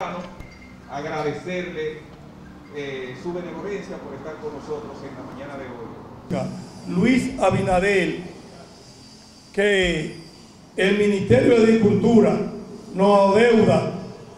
Agradecerle su benevolencia por estar con nosotros en la mañana de hoy. Luis Abinader, que el Ministerio de Agricultura nos adeuda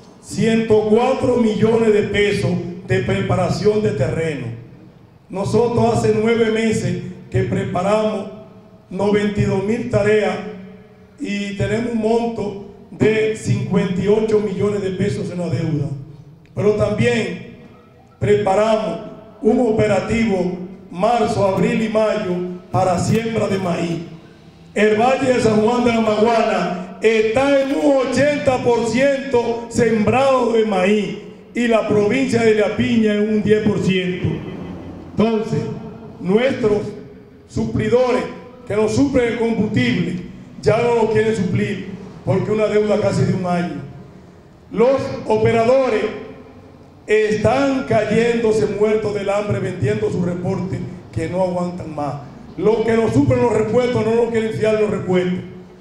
104 millones de pesos de preparación de terreno. Nosotros hace 9 meses que preparamos 92.000 tareas y tenemos un monto de 58 millones de pesos en la deuda. Pero también preparamos un operativo marzo, abril y mayo para siembra de maíz. El Valle de San Juan de la Maguana está en un 80% sembrado de maíz y la provincia de La Piña en un 10%. Entonces, nuestros suplidores que nos suplen el combustible ya no lo quieren suplir porque una deuda casi de un año. Los operadores están cayéndose muertos del hambre vendiendo sus reportes que no aguantan más. Los que nos suplen los repuestos no nos quieren fiar los repuestos.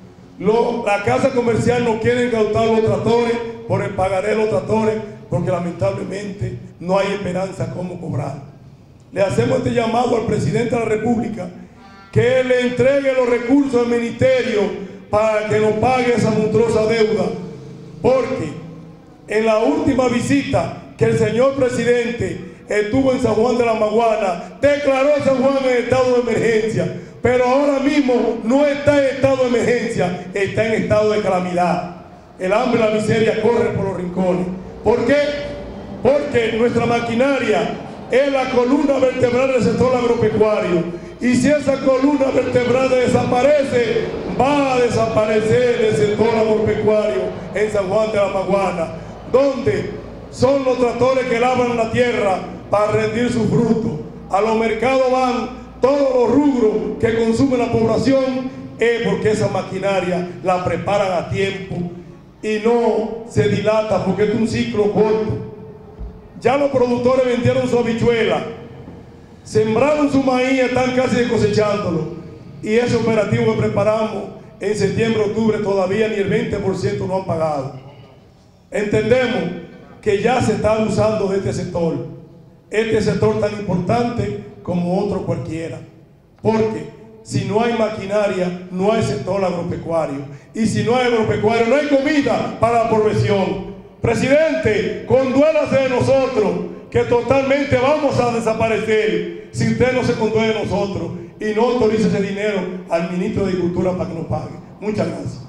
La casa comercial no quiere incautar los tractores por el pagaré de los tractores porque lamentablemente no hay esperanza cómo cobrar. Le hacemos este llamado al presidente de la República que le entregue los recursos al ministerio para que nos pague esa monstruosa deuda, porque en la última visita que el señor presidente estuvo en San Juan de la Maguana, declaró San Juan en estado de emergencia, pero ahora mismo no está en estado de emergencia, está en estado de calamidad. El hambre y la miseria corren por los rincones. ¿Por qué? Porque nuestra maquinaria es la columna vertebral del sector agropecuario, y si esa columna vertebral desaparece, va a desaparecer el sector agropecuario en San Juan de la Maguana, donde son los tractores que labran la tierra para rendir su fruto. A los mercados van todos los rubros que consume la población, es porque esa maquinaria la preparan a tiempo y no se dilata porque es un ciclo corto. Ya los productores vendieron su habichuela, sembraron su maíz, están casi cosechándolo, y ese operativo que preparamos en septiembre, octubre, todavía ni el 20% no han pagado. Entendemos que ya se está abusando de este sector tan importante como otro cualquiera, porque si no hay maquinaria, no hay sector agropecuario, y si no hay agropecuario, no hay comida para la población. Presidente, conduélase de nosotros, que totalmente vamos a desaparecer si usted no se conduele de nosotros y no autoriza ese dinero al ministro de Agricultura para que nos pague. Muchas gracias.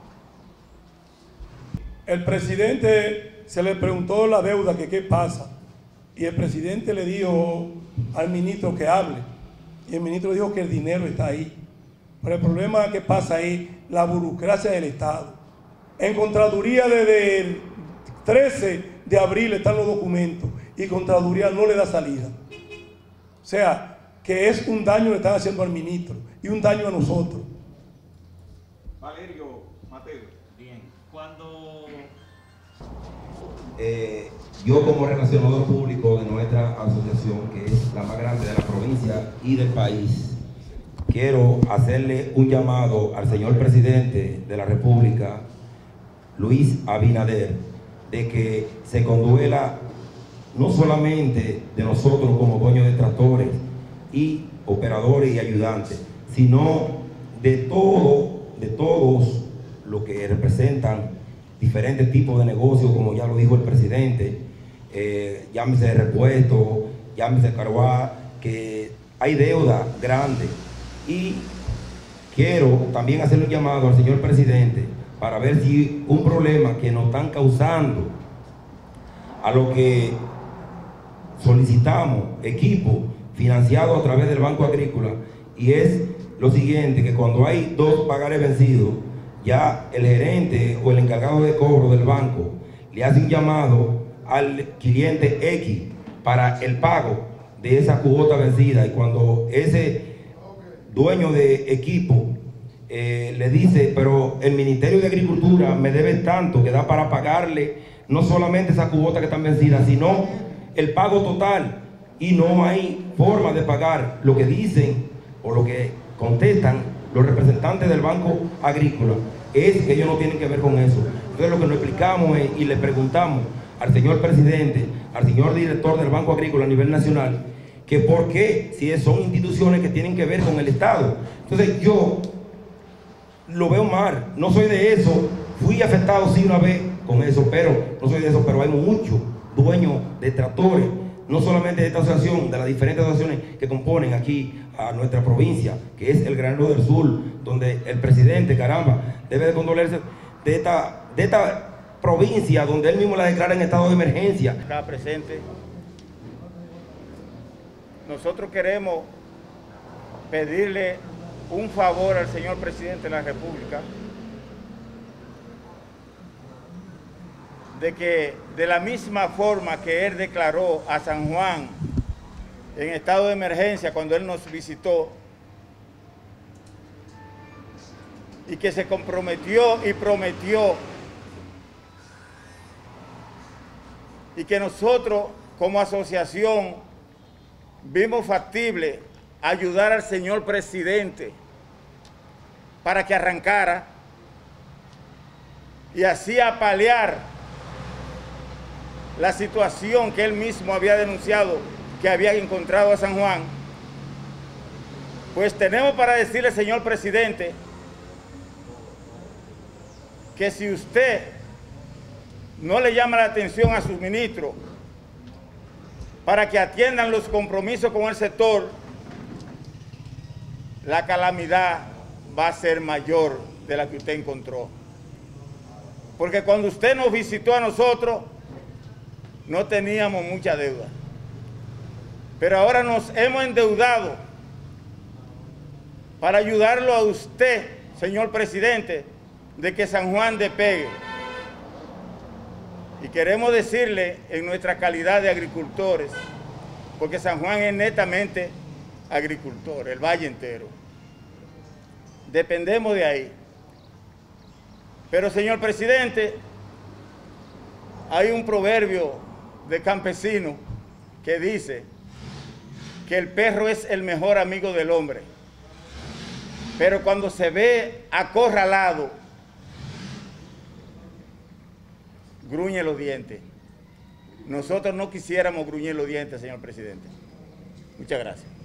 El presidente se le preguntó la deuda, que qué pasa, y el presidente le dijo al ministro que hable, y el ministro dijo que el dinero está ahí, pero el problema que pasa es la burocracia del Estado. En Contraloría desde el 13 de abril están los documentos y Contraloría no le da salida. O sea, que es un daño que le están haciendo al ministro y un daño a nosotros. Valerio Mateo. Bien, cuando yo como relacionador público de nuestra asociación, que es la más grande de la provincia y del país, quiero hacerle un llamado al señor presidente de la República, Luis Abinader, de que se conduela no solamente de nosotros como dueños de tractores y operadores y ayudantes, sino de todos los que representan diferentes tipos de negocios, como ya lo dijo el presidente, llámese repuesto, llámese carguá, que hay deuda grande. Y quiero también hacerle un llamado al señor presidente para ver si un problema que nos están causando a lo que solicitamos equipo financiado a través del Banco Agrícola, y es lo siguiente, que cuando hay 2 pagares vencidos, ya el gerente o el encargado de cobro del banco le hace un llamado al cliente X para el pago de esa cuota vencida, y cuando ese dueño de equipo le dice, pero el Ministerio de Agricultura me debe tanto que da para pagarle no solamente esa cuota que están vencidas, sino el pago total, y no hay forma de pagar, lo que dicen o lo que contestan los representantes del Banco Agrícola es que ellos no tienen que ver con eso. Entonces lo que nos explicamos y le preguntamos al señor presidente, al señor director del Banco Agrícola a nivel nacional, que por qué, si son instituciones que tienen que ver con el Estado. Entonces yo lo veo mal, no soy de eso, fui afectado sí una vez con eso, pero no soy de eso, pero hay muchos dueños de tractores, no solamente de esta asociación, de las diferentes asociaciones que componen aquí a nuestra provincia, que es el Granero del Sur, donde el presidente, caramba, debe de condolerse de esta provincia, donde él mismo la declara en estado de emergencia. Acá presente, nosotros queremos pedirle un favor al señor presidente de la República, de que de la misma forma que él declaró a San Juan en estado de emergencia cuando él nos visitó, y que se comprometió y prometió, y que nosotros como asociación vimos factible ayudar al señor presidente para que arrancara y así apalear la situación que él mismo había denunciado que había encontrado a San Juan. Pues tenemos para decirle, señor presidente, que si usted no le llama la atención a sus ministros para que atiendan los compromisos con el sector, la calamidad va a ser mayor de la que usted encontró. Porque cuando usted nos visitó a nosotros, no teníamos mucha deuda. Pero ahora nos hemos endeudado para ayudarlo a usted, señor presidente, de que San Juan despegue. Y queremos decirle en nuestra calidad de agricultores, porque San Juan es netamente agricultor, el valle entero. Dependemos de ahí. Pero, señor presidente, hay un proverbio de campesino que dice que el perro es el mejor amigo del hombre, pero cuando se ve acorralado, gruñe los dientes. Nosotros no quisiéramos gruñir los dientes, señor presidente. Muchas gracias.